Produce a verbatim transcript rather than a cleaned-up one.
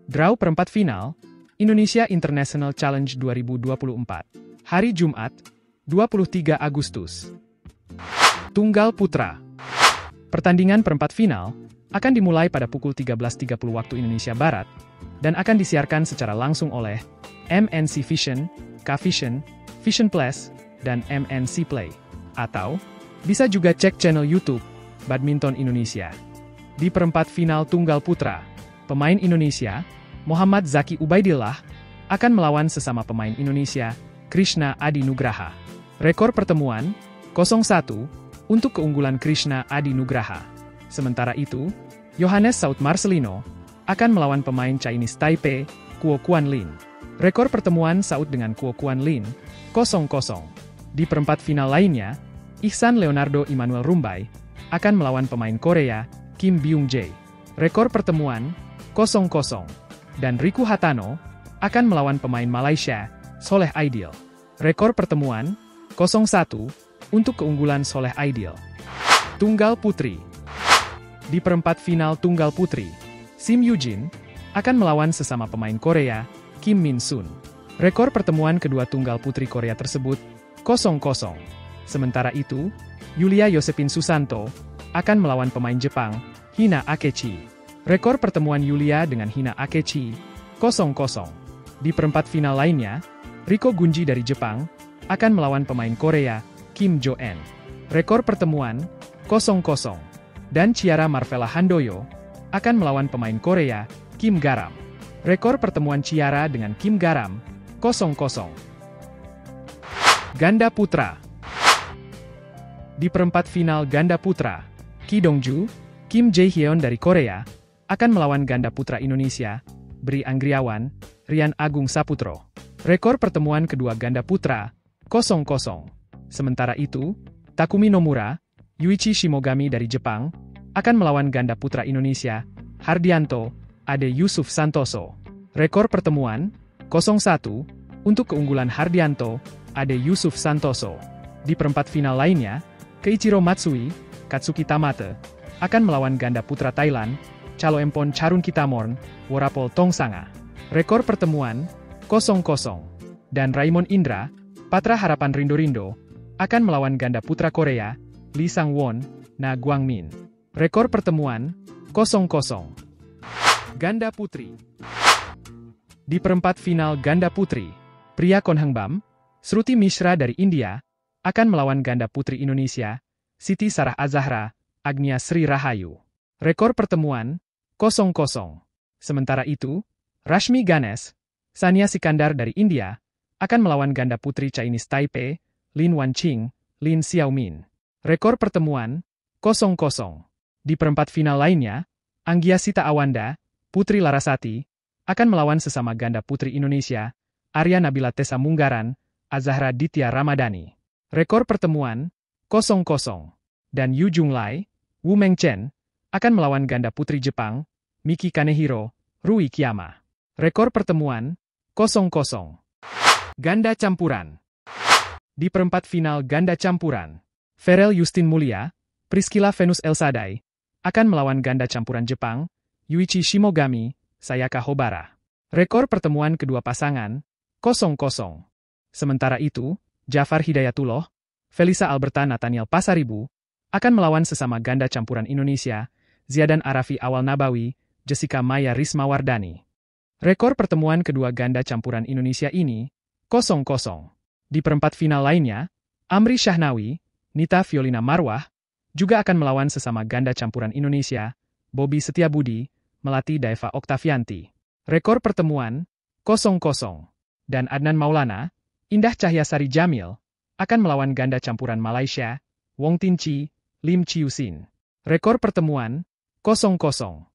Draw perempat final, Indonesia International Challenge dua ribu dua puluh empat. Hari Jumat, dua puluh tiga Agustus. Tunggal Putra. Pertandingan perempat final akan dimulai pada pukul tiga belas tiga puluh waktu Indonesia Barat, dan akan disiarkan secara langsung oleh M N C Vision, K-Vision, Vision Plus, dan M N C Play. Atau, bisa juga cek channel YouTube Badminton Indonesia. Di perempat final Tunggal Putra, pemain Indonesia, Muhammad Zaki Ubaidillah, akan melawan sesama pemain Indonesia, Krishna Adi Nugraha. Rekor pertemuan, nol satu, untuk keunggulan Krishna Adi Nugraha. Sementara itu, Yohannes Saud Marcelino akan melawan pemain Chinese Taipei, Kuo Kuan Lin. Rekor pertemuan Saud dengan Kuo Kuan Lin, nol nol. Di perempat final lainnya, Ihsan Leonardo Immanuel Rumbai akan melawan pemain Korea, Kim Byung Jae. Rekor pertemuan, nol nol. Dan Riku Hatano akan melawan pemain Malaysia, Soleh Aidil. Rekor pertemuan, nol satu, untuk keunggulan Soleh Aidil. Tunggal Putri. Di perempat final Tunggal Putri, Sim Yoo-jin akan melawan sesama pemain Korea, Kim Min-sun. Rekor pertemuan kedua Tunggal Putri Korea tersebut, nol nol. Sementara itu, Yulia Yosepin Susanto akan melawan pemain Jepang, Hina Akechi. Rekor pertemuan Yulia dengan Hina Akechi, nol nol. Di perempat final lainnya, Riko Gunji dari Jepang akan melawan pemain Korea, Kim Jo-en. Rekor pertemuan, nol nol. Dan Ciara Marvella Handoyo akan melawan pemain Korea, Kim Garam. Rekor pertemuan Ciara dengan Kim Garam, nol nol. Ganda Putra. Di perempat final Ganda Putra, Ki Dongju, Kim Jae-hyun dari Korea akan melawan ganda putra Indonesia, Bri Anggriawan, Rian Agung Saputro. Rekor pertemuan kedua ganda putra, nol nol. Sementara itu, Takumi Nomura, Yuichi Shimogami dari Jepang, akan melawan ganda putra Indonesia, Hardianto, Ade Yusuf Santoso. Rekor pertemuan, nol satu, untuk keunggulan Hardianto, Ade Yusuf Santoso. Di perempat final lainnya, Keiichiro Matsui, Katsuki Tamate, akan melawan ganda putra Thailand, Chaloempon Charunkitamorn, Worapol Tongsanga. Rekor pertemuan, nol nol. Dan Raimon Indra, Patra Harapan Rindo-Rindo, akan melawan ganda putra Korea, Lee Sang-won, Na Guangmin. Rekor pertemuan, nol nol. Ganda Putri. Di perempat final Ganda Putri, Priya Konhangbam, Shruti Mishra dari India, akan melawan ganda putri Indonesia, Siti Sarah Azahra, Agnia Sri Rahayu. Rekor pertemuan, nol nol. Sementara itu, Rashmi Ganesh, Sania Sikandar dari India, akan melawan ganda putri Chinese Taipei, Lin Wanqing, Lin Xiaomin. Rekor pertemuan, nol nol. Di perempat final lainnya, Anggia Sita Awanda, Putri Larasati, akan melawan sesama ganda putri Indonesia, Arya Nabila Tessa Munggaran, Azahra Ditya Ramadhani. Rekor pertemuan, nol nol. Dan Yu Junglai, Wu Mengchen, akan melawan ganda putri Jepang, Miki Kanehiro, Rui Kiyama. Rekor pertemuan, nol nol. Ganda Campuran. Di perempat final Ganda Campuran, Ferel Justin Mulia, Priscilla Venus Elsadai, akan melawan ganda campuran Jepang, Yuichi Shimogami, Sayaka Hobara. Rekor pertemuan kedua pasangan, nol nol. Sementara itu, Jafar Hidayatullah, Felisa Alberta Nathaniel Pasaribu, akan melawan sesama ganda campuran Indonesia, Ziadan Arafi Awal Nabawi, Jessica Maya Rismawardani. Rekor pertemuan kedua ganda campuran Indonesia ini, nol nol. Di perempat final lainnya, Amri Syahnawi, Nita Violina Marwah, juga akan melawan sesama ganda campuran Indonesia, Bobby Setiabudi, Melati Daeva Oktavianti. Rekor pertemuan, nol nol. Dan Adnan Maulana, Indah Cahyasari Jamil, akan melawan ganda campuran Malaysia, Wong Tin Chi, Lim Chiu Sin. Rekor pertemuan, nol nol.